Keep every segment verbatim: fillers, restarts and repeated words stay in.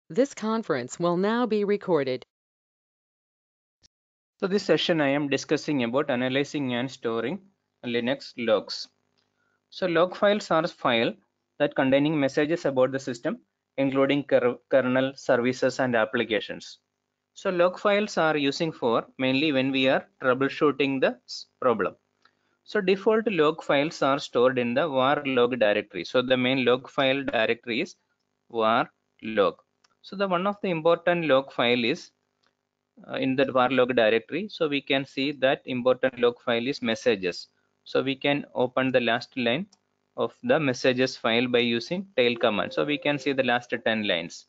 This conference will now be recorded. So this session I am discussing about analyzing and storing Linux logs. So log files are files that containing messages about the system, including ker kernel, services, and applications. So log files are using for mainly when we are troubleshooting the problem. So default log files are stored in the var log directory. So the main log file directory is var log. So the one of the important log file is uh, in the var log directory. So we can see that important log file is messages. So we can open the last line of the messages file by using tail command. So we can see the last ten lines.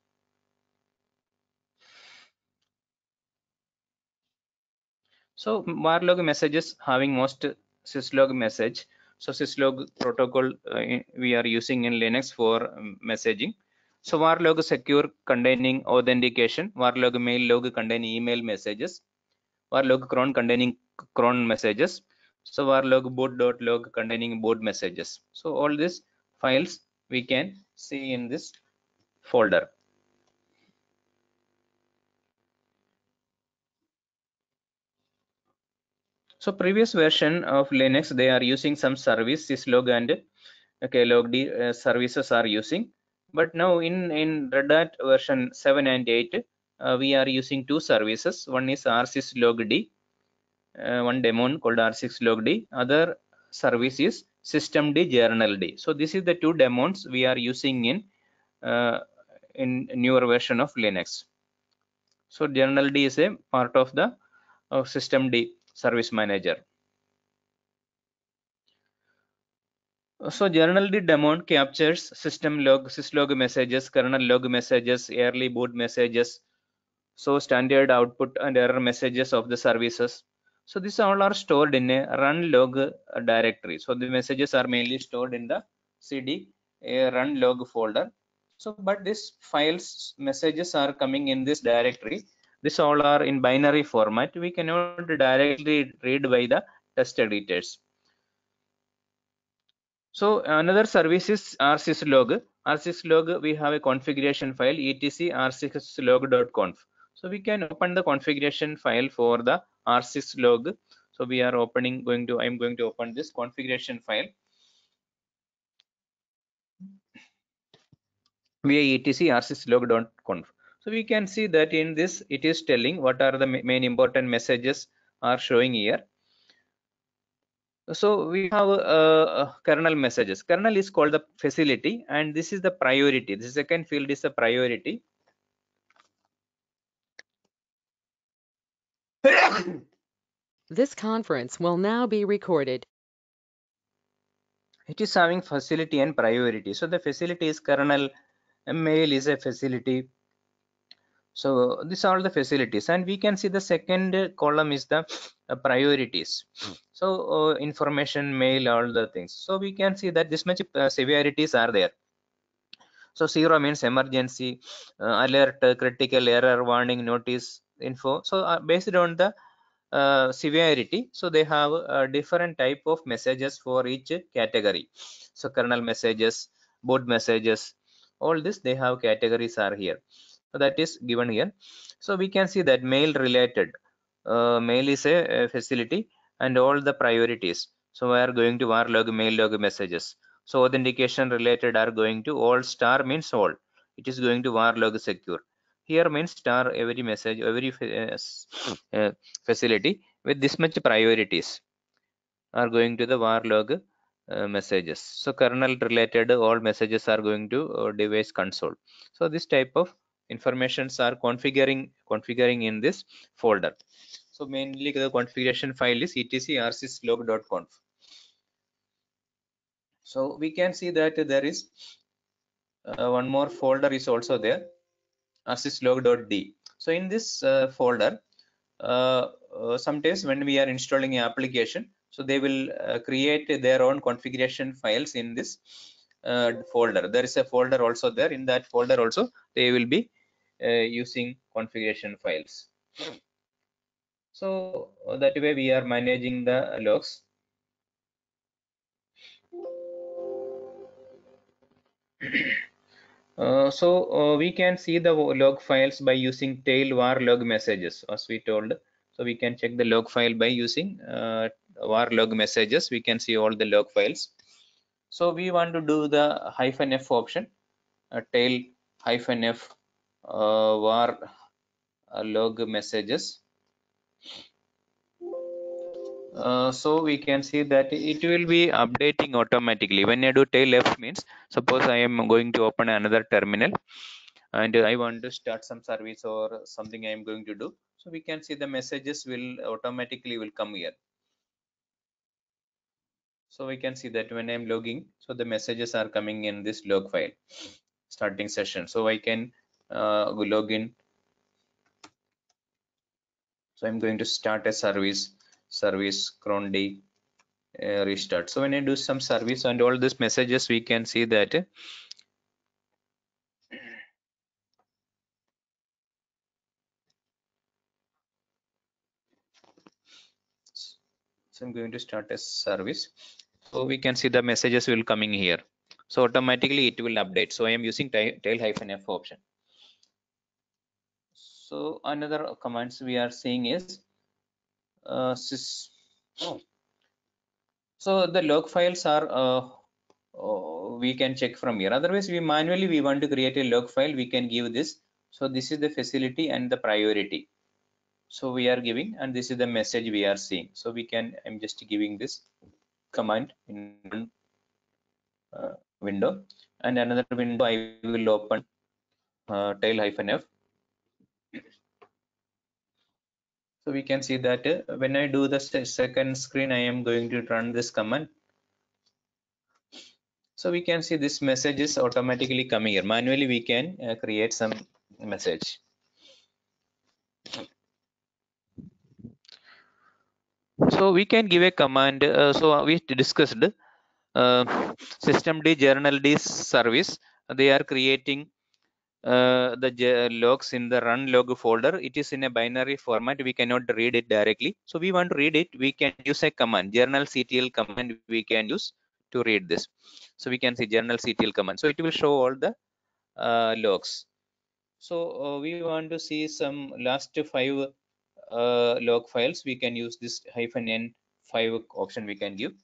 So var log messages having most syslog message. So syslog protocol uh, we are using in Linux for um, messaging. So var log secure containing authentication, var log mail log containing email messages, var log cron containing cron messages. So var log boot dot log containing boot messages. So all these files we can see in this folder. So previous version of Linux, they are using some service syslog and okay, logd uh, services are using. But now in in Red Hat version seven and eight, uh, we are using two services. One is rsyslogd, uh, one daemon called rsyslogd. Other service is systemd journald. So this is the two daemons we are using in uh, in newer version of Linux. So journald is a part of the uh, systemd service manager. So journald daemon captures system log, syslog messages, kernel log messages, early boot messages, so standard output and error messages of the services. So these all are stored in a run log directory. So the messages are mainly stored in the cd a run log folder. So but these files messages are coming in this directory. This all are in binary format. We cannot directly read by the test editors. So another service is rsyslog. rsyslog, we have a configuration file etc rsyslog.conf. So we can open the configuration file for the rsyslog. So we are opening, going to, I'm going to open this configuration file via etc rsyslog.conf. So we can see that in this, it is telling what are the main important messages are showing here. So we have uh, uh, kernel messages. Kernel is called the facility, and this is the priority. The second field is the priority. This conference will now be recorded. It is having facility and priority. So the facility is kernel, mail is a facility. So these are the facilities, and we can see the second column is the uh, priorities. So uh, information, mail, all the things. So we can see that this much uh, severities are there. So zero means emergency, uh, alert, uh, critical, error, warning, notice, info. So uh, based on the uh, severity, so they have a different type of messages for each category. So kernel messages, boot messages, all this they have categories are here. So that is given here. So we can see that mail related, uh, mail is a, a facility, and all the priorities. So we are going to var log, mail log messages. So authentication related are going to all star means all. It is going to var log secure. Here means star every message, every uh, uh, facility with this much priorities are going to the var log uh, messages. So kernel related all messages are going to uh, device console. So this type of informations are configuring configuring in this folder. So mainly the configuration file is etc rsyslog.conf. So we can see that there is uh, one more folder is also there, rsyslog.d. So in this uh, folder, uh, uh, sometimes when we are installing an application, so they will uh, create their own configuration files in this uh, folder. There is a folder also there. In that folder also they will be uh, using configuration files. So uh, that way we are managing the logs. Uh, so uh, we can see the log files by using tail var log messages, as we told. So we can check the log file by using uh, var log messages. We can see all the log files. So we want to do the hyphen f option, uh, tail hyphen f uh, var uh, log messages. Uh, so we can see that it will be updating automatically. When I do tail f means, suppose I am going to open another terminal and I want to start some service or something I am going to do. So we can see the messages will automatically will come here. So we can see that when I'm logging, so the messages are coming in this log file, starting session. So I can uh, log in. So I'm going to start a service, service cron d uh, restart. So when I do some service and all these messages, we can see that. So I'm going to start a service. So we can see the messages will coming here. So automatically it will update. So I am using tail hyphen f option. So another commands we are seeing is uh, sys oh. So the log files are uh, oh, we can check from here. Otherwise, we manually we want to create a log file. We can give this. So this is the facility and the priority. So we are giving, and this is the message we are seeing. So we can. I'm just giving this command in one uh, window, and another window I will open uh, tail hyphen f. So we can see that uh, when I do the second screen, I am going to run this command. So we can see this message is automatically coming here. Manually we can uh, create some message. So we can give a command. Uh, so we discussed uh, systemd journald service. They are creating uh, the logs in the run log folder. It is in a binary format. We cannot read it directly. So we want to read it. We can use a command, journalctl command we can use to read this. So we can see journalctl command. So it will show all the uh, logs. So uh, we want to see some last five uh, log files. We can use this hyphen n five option we can give.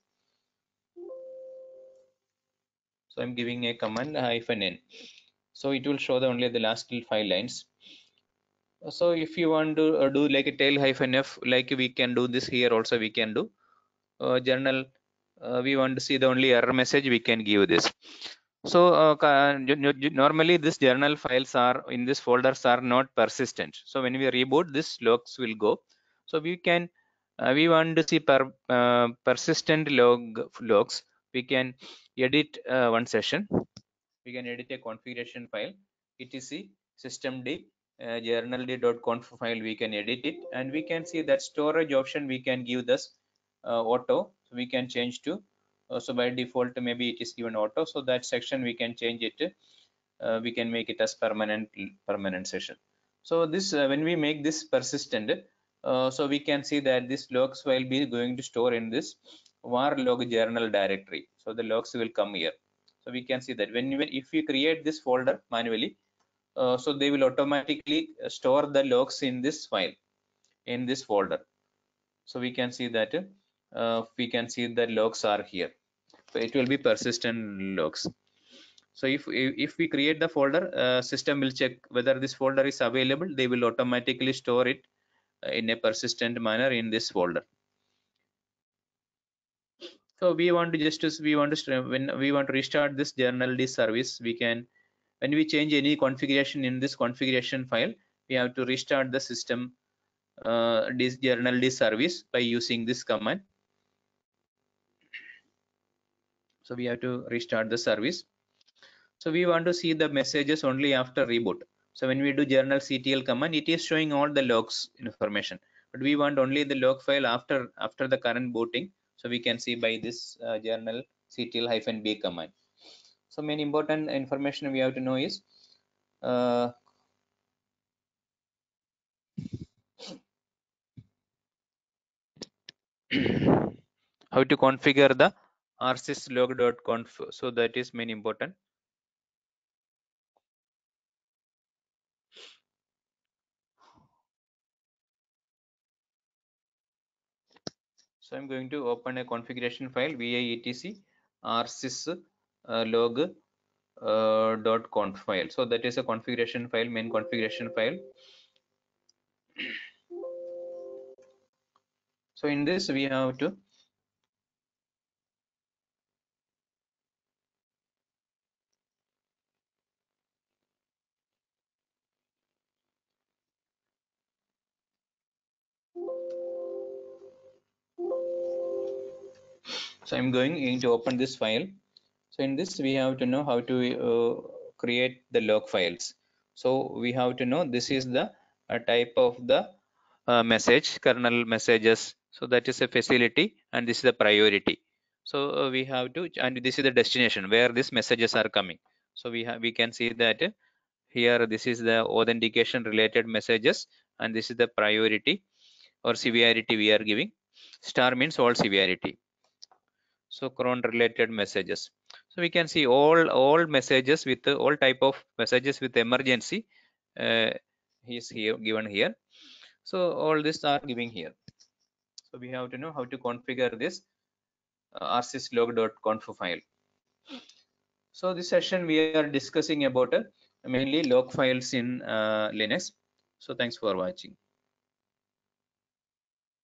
So I'm giving a command hyphen n. So it will show the only the last five lines. So if you want to uh, do like a tail hyphen f, like we can do this here also we can do. Uh, journal, uh, we want to see the only error message, we can give this. So uh, normally this journal files are in this folders are not persistent. So when we reboot, this logs will go. So we can uh, we want to see per uh, persistent log logs. We can edit uh, one session. We can edit a configuration file, etc systemd uh, journald.conf file. We can edit it, and we can see that storage option we can give this uh, auto. So we can change to uh, so by default maybe it is given auto. So that section we can change it. Uh, we can make it as permanent permanent session. So this uh, when we make this persistent, uh, so we can see that this logs will be going to store in this var log journal directory. So the logs will come here. So we can see that when you, if we create this folder manually, uh, so they will automatically store the logs in this file, in this folder. So we can see that uh, we can see the logs are here. So it will be persistent logs. So if if we create the folder, uh, system will check whether this folder is available. They will automatically store it uh, in a persistent manner in this folder. So we want to just we want to when we want to restart this journal D service, we can, when we change any configuration in this configuration file, we have to restart the system uh, this journal D service by using this command. So we have to restart the service. So we want to see the messages only after reboot. So when we do journalctl command, it is showing all the logs information, but we want only the log file after after the current booting. So we can see by this uh, journalctl-b command. So main important information we have to know is uh, how to configure the rsyslog.conf. So that is main important. So I'm going to open a configuration file via etc rsys uh, log uh, dot conf file. So that is a configuration file, main configuration file. So in this we have to so I'm going to open this file. So in this we have to know how to uh, create the log files. So we have to know this is the uh, type of the uh, message, kernel messages. So that is a facility and this is the priority. So uh, we have to, and this is the destination where these messages are coming. So we have we can see that uh, here this is the authentication related messages and this is the priority or severity we are giving. Star means all severity. So cron related messages. So we can see all all messages with uh, all type of messages with emergency uh, is here given here. So all these are giving here. So we have to know how to configure this uh, rsyslog.conf file. So this session we are discussing about uh, mainly log files in uh, Linux. So thanks for watching.